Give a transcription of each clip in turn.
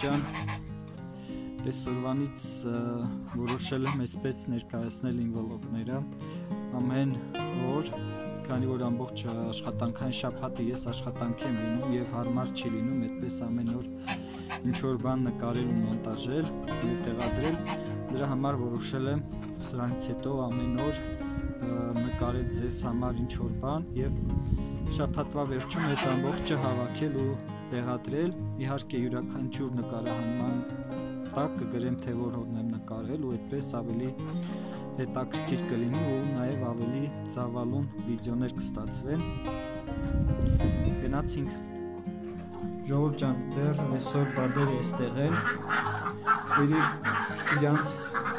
ջան, այսօրվանից որոշել եմ այսպես ներկայացնել իմ վլոգները ամեն օր, քանի որ ամբողջ աշխատանքային շաբաթը ես աշխատանքի եմ լինում եւ հարմար չի լինում այդպես ամեն օր ինչ որ բան նկարել ու մոնտաժել ու տեղադրել, դրա համար որոշել եմ սրանից հետո ամեն օր նկարել ձեզ համար ինչ որ բան եւ շաբաթվա վերջում այդ ամբողջը հավաքել ու տեղադրել, իհարկե յուրաքանչյուր նկարահանման տակ կգրեմ թե որ հորն եմ նկարել ու այդպես ավելի հետաքրքիր կլինի ու նաև ավելի ծավալուն վիդեոներ կստացվեն։ Գնացինք։ Ժողովուրդ ջան, դեռ այսօր բադերը էստեղ են։ Իրանց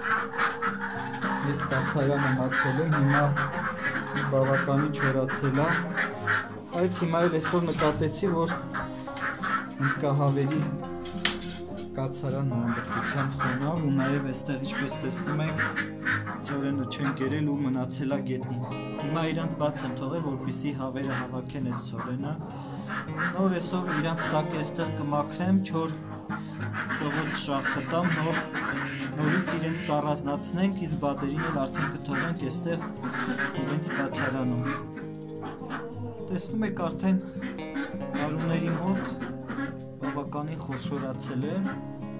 ես կացարանը մաքրել եմ, հիմա բավականին չորացել է։ Բայց հիմա էլ այսօր նկատեցի, որ հնդկահավերի կացարանն ամբողջությամբ խոնավ ու նաև այստեղ ինչպես տեսնում եք ծորենը չեն կերել ու մնացել է գետնին։ Հիմա իրանց բաց եմ թողել, որպեսզի հավերը հավաքեն այս ծորենը։ Նոր այսօր իրանց տակ այստեղ կմաքրեմ, չոր ծովոտ շրախ կտամ, նորից իրենց կառանձնացնենք, իսկ բադերին էլ արդեն կթողենք այստեղ իրենց կացարանում։ Տեսնում եք արդեն արուների մոտ բավականին խոշորացել են։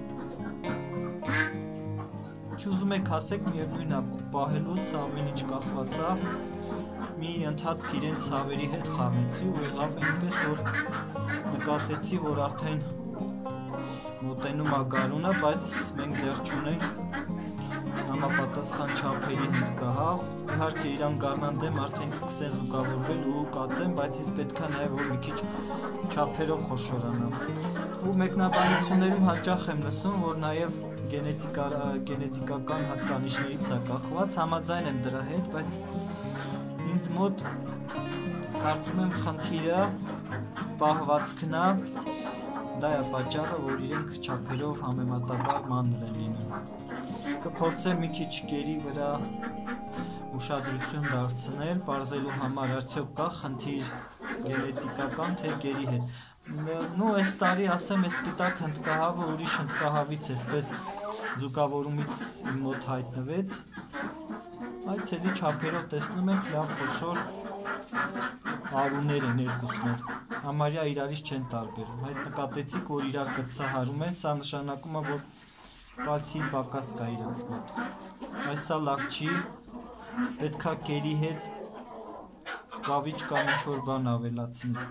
Չուզում եք ասեք, միևնույն է պահելուց ամեն ինչ կախված է։ Մի ընթացք իրենց հավերի հետ խաղեցի ու եղավ այնպես, որ նկատեցի, որ արդեն մոտենում է գարունը, բայց մենք դեռ չունենք համապատասխան չափերի հնդկահավ։ Իհարկե իրան գարնան դեմ արդեն կսկսեն զուգավորվել ու կածեն, բայց ինձ պետք է նաև որ մի քիչ չափերով խոշորանա։ Ու մեկնաբանություններում հաճախ եմ լսում, որ նաև գենետիկական հատկանիշներից է կախված, համաձայն եմ դրա հետ, բայց ինձ մոտ կարծում եմ խնդիրը պահվածքն է, դա է պատճառը, որ իրենք չափերով համեմատաբար մանր են լինում։ Կփորձեմ մի քիչ գերի վրա ուշադրություն դարձնել, պարզելու համար արդյոք կա խնդիր գենետիկական թե գերի հետ։ Նու այս տարի ասեմ, այս սպիտակ հնդկահավը ուրիշ հնդկահավից այսպես զուգավորումից իմ մոտ հայտնվեց, բայց էլի չափերով տեսնում եք լավ խոշոր արուներ են երկուսն էլ, համարյա իրարից չեն տարբերում, այդ նկատեցիք, որ իրար կծահարում են, սա նշանակում է, որ կալցիի պակաս կա իրանց մոտ, այս սա լավ չի, պետքա գերի հետ կավիճ կամ ինչ-որ բան ավելացնել։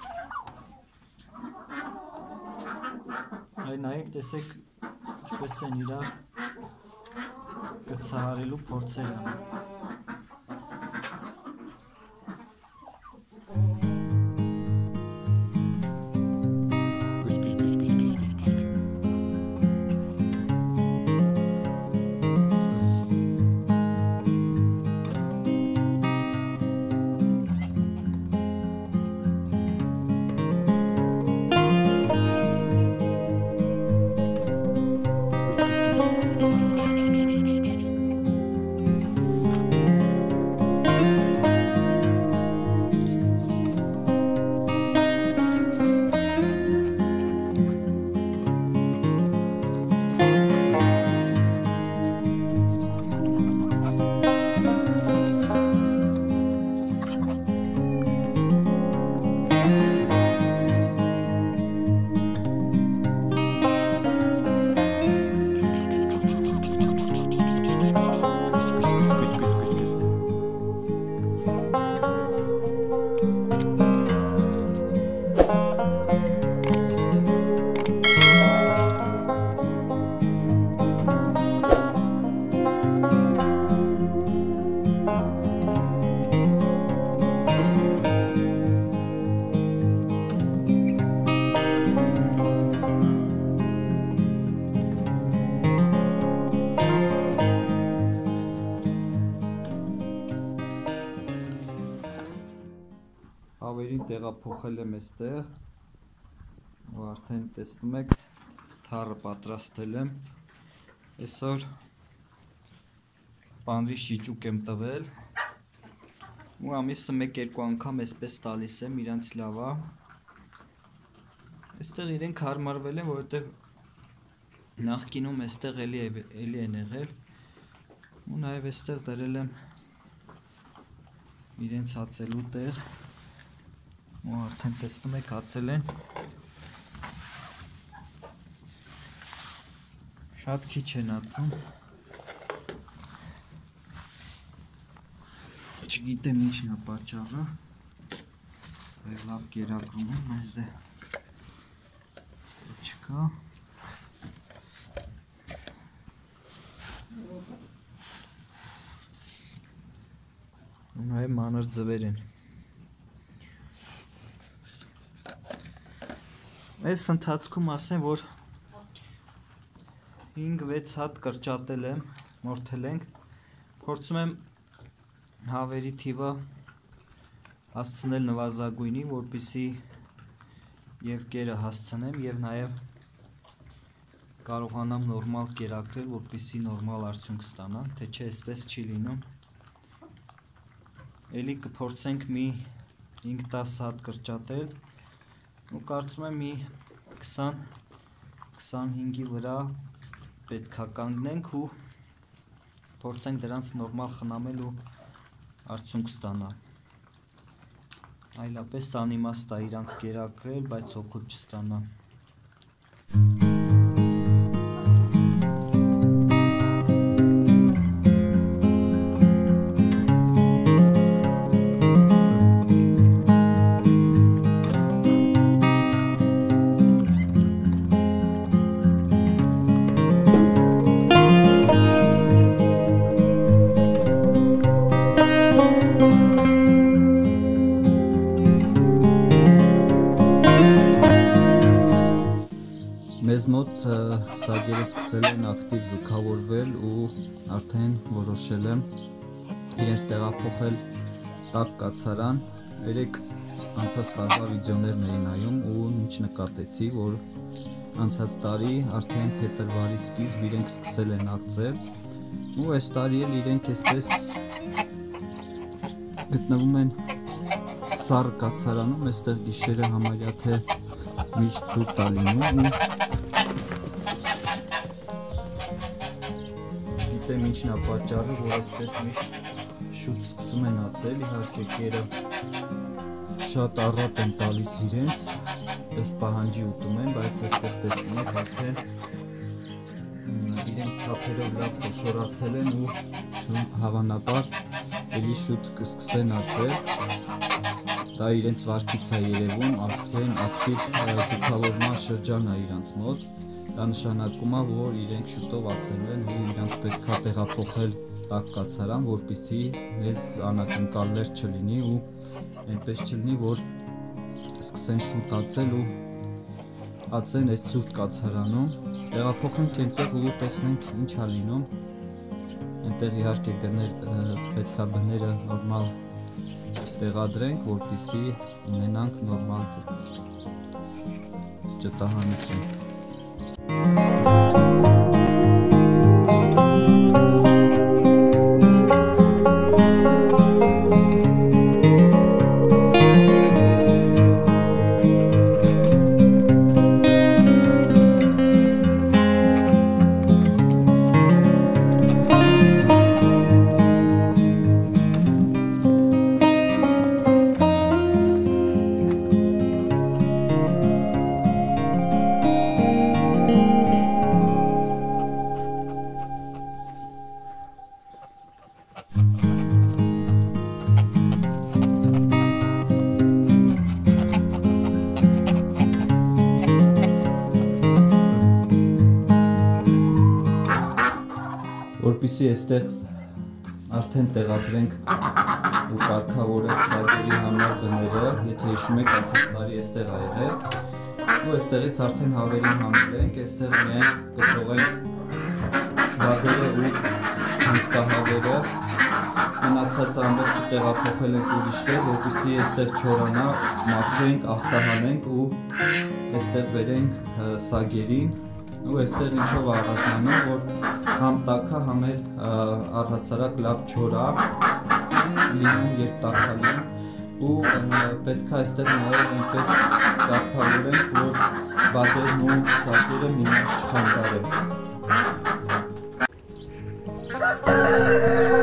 Այ նայեք, տեսեք, ինչպես են իրար կծահարելու փորձեր անում։ Հավերին տեղափոխել եմ այստեղ ու արդեն տեսնում եք թառը պատրաստել եմ այսօր պանրի շիճուկ եմ տվել ու ամիսը 1-2 անգամ այսպես տալիս եմ իրանց լավա այստեղ իրենք հարմարվել են որովհետև նախկինում էստեղ էլի են եղել ու նաև էստեղ դրել եմ իրենց հացելու տեղ ու արդեն տեսնում եք հացել են շատ քիչ են հացում չգիտեմ ինչն է պատճառը լավ կերակրում եմ մեզ դե չկա Նաև մանր ձվեր են Այս ընթացքում ասեմ, որ 5-6 հատ կրճատել եմ, մորթել ենք Փորձում եմ հավերի թիվը հասցնել նվազագույնի, որպեսզի և կերը հասցնեմ և նաև կարողանամ նորմալ կերակրել, որպեսզի նորմալ արդյունք ստանամ, թե չէ այսպես չի լինում Էլի կփորձենք մի 5-10 հատ կրճատել ու կարծում եմ մի 20-25-ի վրա պետք է կանգնենք ու փորձենք դրանց նորմալ խնամել ու արդյունք ստանալ Այլապես անիմաստ է իրանց կերակրել, բայց օգուտ չստանալ Մեզ մոտ սագերը սկսել են ակտիվ զուգավորվել ու արդեն որոշել եմ իրենց տեղափոխել տաք կացարան երեք անցած տարվա վիդեոներն էի նայում ու ինչ նկատեցի, որ անցած տարի արդեն փետրվարի սկիզբ իրենք սկսել են ակտիվ ու այս տարի էլ իրենք այսպես գտնվում են սառը կացարանում, այստեղ գիշերը համարյա թե միշտ ցուրտ է լինում Չգիտեմ ինչն է պատճառը, որ այսպես միշտ շուտ սկսում են ածել, իհարկե կերը շատ առատ են տալիս իրենց, ըստ պահանջի ուտում են, բայց այստեղ տեսնում եք արդեն իրենք չափերով լավ խոշորացել են ու հավանաբար էլի շուտ կսկսեն ածել Դա իրենց վարքից է երևում, արդեն ակտիվ զուգավորման շրջան է իրանց մոտ Դա նշանակում է, որ իրենք շուտով ածել են ու իրանց պետք է տեղափոխել տաք կացարան, որպեսզի մեզ անակնկալներ չլինի ու այնպես չլինի, որ սկսեն շուտ ածել ու ածեն այս ցուրտ կացարանում Տեղափոխենք այնտեղ ու տեսնենք ինչ է լինում Այնտեղ իհարկե պետք է բները նորմալ տեղադրենք, որպեսզի ունենանք նորմալ ճտահանություն Որպեսզի այստեղ արդեն տեղադրենք ու կարգավորենք սագերի համար բները, եթե հիշում եք անցած տարի այստեղ ա եղել ու այստեղից արդեն հավերին հանել ենք, այստեղ միայն կթողենք բադերը ու հանքահավերը մնացած ամբողջը տեղափոխել ենք ուրիշտեղ, որպեսզի այստեղ չորանա, մաքրենք, ախտահանենք ու այստեղ բերենք սագերին ու այստեղ ինչով առանձնանում, որ համ տաքը, համ էլ առհասարակ լավ չորա լինում, երբ տաքալին ու պետք է այստեղ նաև այնպես დავთავრებ, որ ბადერն ու საჭირე მინას ჩხანდარე.